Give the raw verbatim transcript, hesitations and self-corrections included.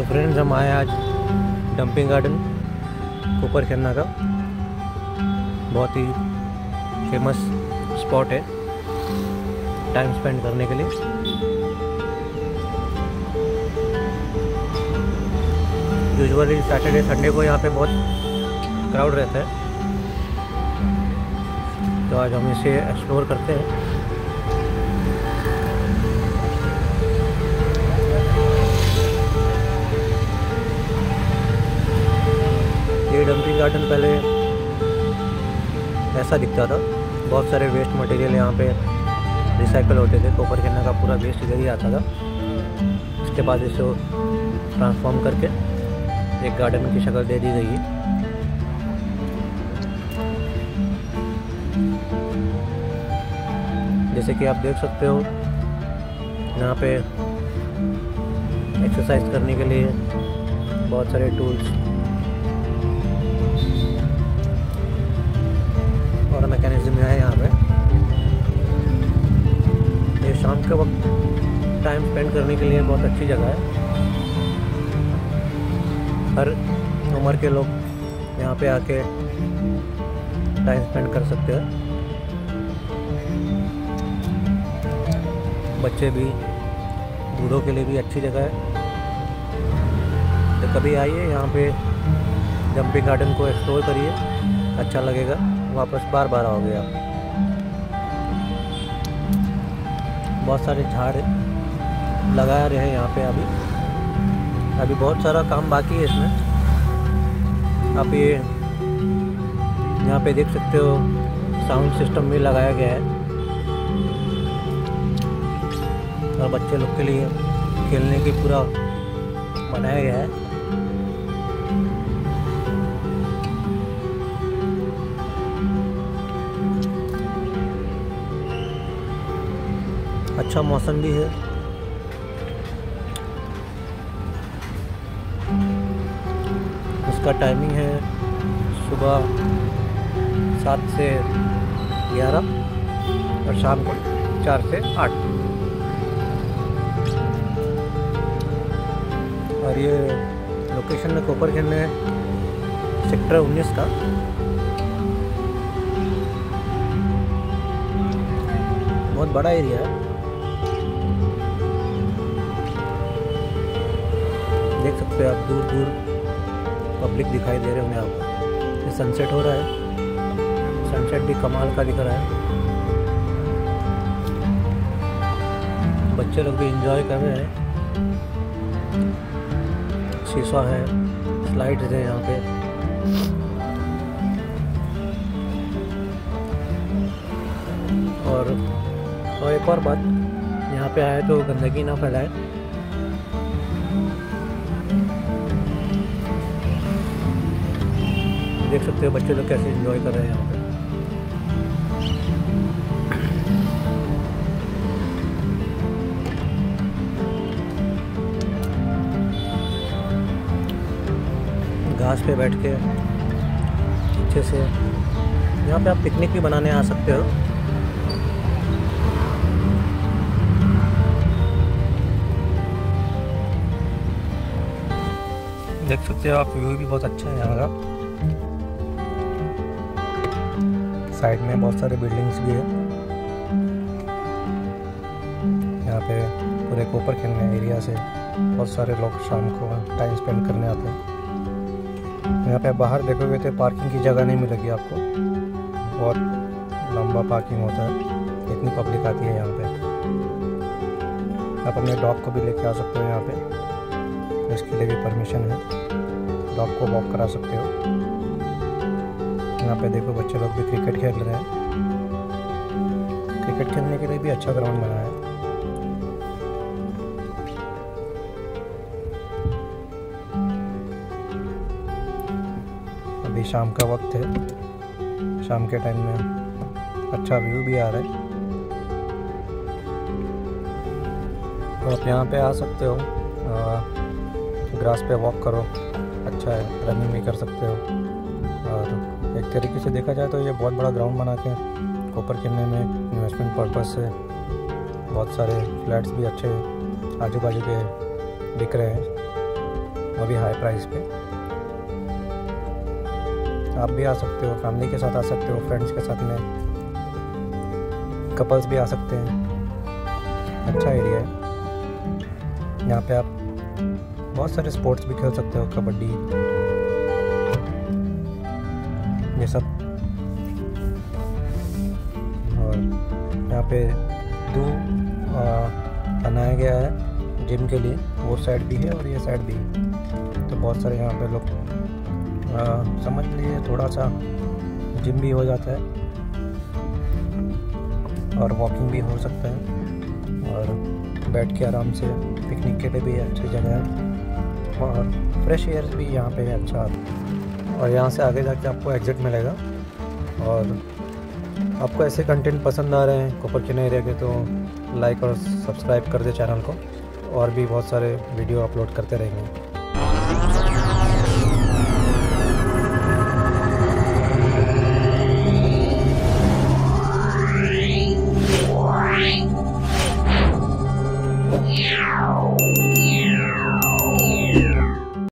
Friends, हम आए आज डंपिंग गार्डन कोपरखेरना का। बहुत ही फेमस स्पॉट है टाइम स्पेंड करने के लिए। यूजुअली सैटरडे संडे को यहाँ पे बहुत क्राउड रहता है, तो आज हम इसे एक्सप्लोर करते हैं। ये डंपिंग गार्डन पहले ऐसा दिखता था, बहुत सारे वेस्ट मटेरियल यहाँ पे रिसाइकल होते थे। कोपरखेरना का पूरा वेस्ट इधर ही आता था। इसके बाद इसे ट्रांसफॉर्म करके एक गार्डन की शक्ल दे दी गई है। जैसे कि आप देख सकते हो, यहाँ पे एक्सरसाइज करने के लिए बहुत सारे टूल्स और मैकेनिज्म है यहाँ पे। ये शाम के वक्त टाइम स्पेंड करने के लिए बहुत अच्छी जगह है। हर उम्र के लोग यहाँ पे आके टाइम स्पेंड कर सकते हैं। बच्चे भी, बूढ़ों के लिए भी अच्छी जगह है। तो कभी आइए यहाँ पे डंपिंग गार्डन को एक्सप्लोर करिए, अच्छा लगेगा, वापस बार बार आओगे आप। बहुत सारे झाड़ लगा रहे हैं यहाँ पे। अभी अभी बहुत सारा काम बाकी है इसमें। आप ये यहाँ पे देख सकते हो, साउंड सिस्टम भी लगाया गया है और बच्चे लोग के लिए खेलने की पूरा बनाया गया है। अच्छा मौसम भी है। इसका टाइमिंग है सुबह सात से ग्यारह और शाम को चार से आठ। और ये लोकेशन है कोपरखेरना सेक्टर उन्नीस का। बहुत बड़ा एरिया है, देख सकते हो आप। दूर दूर पब्लिक दिखाई दे रहे होंगे आपको। ये सनसेट हो रहा है, सनसेट भी कमाल का दिख रहा है। बच्चे लोग भी एंजॉय कर रहे हैं। शीशा है, स्लाइड्स है यहाँ पे। और और एक और बात, यहाँ पे आए तो गंदगी ना फैलाए। देख सकते हो बच्चे लोग कैसे एंजॉय कर रहे हैं यहाँ पे। घास पे बैठ के अच्छे से यहाँ पे आप पिकनिक भी बनाने आ सकते हो। देख सकते हो आप, व्यू भी बहुत अच्छा है यहाँ का। साइड में बहुत सारे बिल्डिंग्स भी है। यहाँ पे पूरे कोपरखेरना एरिया से बहुत सारे लोग शाम को टाइम स्पेंड करने आते हैं। यहाँ पे बाहर देखोगे तो पार्किंग की जगह नहीं मिलेगी आपको। बहुत लंबा पार्किंग होता है, इतनी पब्लिक आती है यहाँ पे। आप अपने डॉग को भी लेके आ सकते हो यहाँ पे, इसके लिए भी परमिशन है। डॉग को वॉक करा सकते हो। यहाँ पे देखो बच्चे लोग भी क्रिकेट खेल रहे हैं। क्रिकेट खेलने के लिए भी अच्छा ग्राउंड बना है। अभी शाम का वक्त है, शाम के टाइम में अच्छा व्यू भी आ रहा है। तो आप यहाँ पे आ सकते हो, ग्रास पे वॉक करो, अच्छा है। रनिंग भी कर सकते हो। और एक तरीके से देखा जाए तो ये बहुत बड़ा ग्राउंड बना के कोपरखेरना में इन्वेस्टमेंट पर्पस से बहुत सारे फ्लैट्स भी अच्छे आजू बाजू के दिख रहे हैं। वो भी हाई प्राइस पे। आप भी आ सकते हो, फैमिली के साथ आ सकते हो, फ्रेंड्स के साथ में, कपल्स भी आ सकते हैं। अच्छा एरिया है। यहाँ पे आप बहुत सारे स्पोर्ट्स भी खेल सकते हो, कबड्डी ये सब। और यहाँ पे दो बनाया गया है जिम के लिए, वो साइड भी है और ये साइड भी है। तो बहुत सारे यहाँ पे लोग आ, समझ लीजिए थोड़ा सा जिम भी हो जाता है और वॉकिंग भी हो सकता है, और बैठ के आराम से पिकनिक के लिए भी अच्छी जगह है, और फ्रेश एयर भी यहाँ पे अच्छा आता है। और यहाँ से आगे जाके आपको एग्जिट मिलेगा। और आपको ऐसे कंटेंट पसंद आ रहे हैं कोपरखैरना एरिया के, तो लाइक और सब्सक्राइब कर दे चैनल को, और भी बहुत सारे वीडियो अपलोड करते रहेंगे। Meow.